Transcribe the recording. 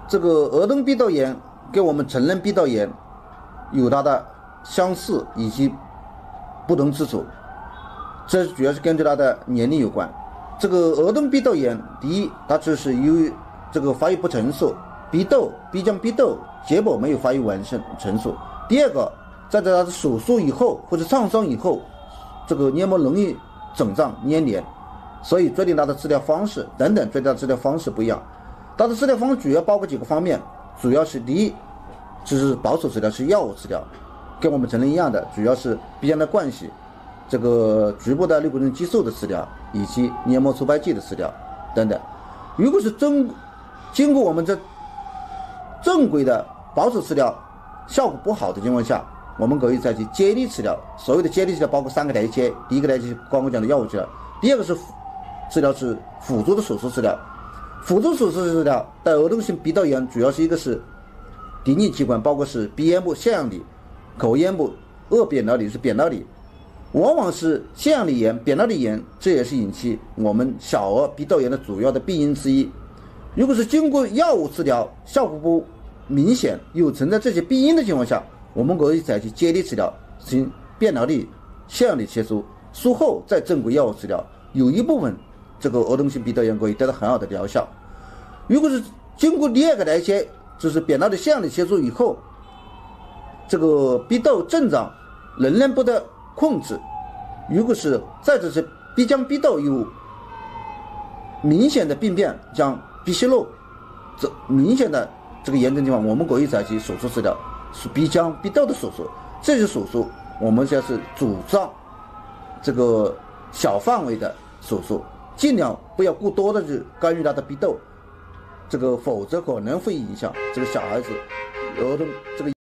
这个儿童鼻窦炎跟我们成人鼻窦炎有它的相似以及不同之处，这主要是根据它的年龄有关。这个儿童鼻窦炎，第一，它只是由于这个发育不成熟，鼻腔鼻窦结膜没有发育完成熟。第二个，在它的手术以后或者创伤以后，这个黏膜容易肿胀粘连，所以决定它的治疗方式等等，决定它的治疗方式不一样。它的治疗方式主要包括几个方面，主要是第一，就是保守治疗，是药物治疗，跟我们成人一样的，主要是鼻腔的灌洗，这个局部的类固醇激素的治疗，以及黏膜除白剂的治疗等等。如果是经过我们这正规的保守治疗效果不好的情况下，我们可以采取接力治疗。所谓的接力治疗包括3个台阶，第一个台阶刚刚讲的药物治疗，第二个是治疗是辅助的手术治疗。辅助手术治疗的儿童性鼻窦炎主要是一个是顶顶器官，包括是鼻咽部、腺样体、口咽部、腭扁桃体是扁桃体，往往是腺样体炎、扁桃体炎，这也是引起我们小儿鼻窦炎的主要的病因之一。如果是经过药物治疗效果不明显，又存在这些病因的情况下，我们可以采取接力治疗，行扁桃体、腺样体切除，术后再正规药物治疗，有一部分这个儿童性鼻窦炎可以得到很好的疗效。如果是经过第二个台阶，就是扁桃体、腺样体切除以后，这个鼻窦增长仍然不得控制，如果是再者是鼻腔鼻窦有明显的病变，像鼻息肉这明显的这个严重情况，我们可以采取手术治疗，是鼻腔鼻窦的手术。这些手术我们现在是主张这个小范围的手术，尽量不要过多的去干预他的鼻窦，这个否则可能会影响这个小孩子儿童这个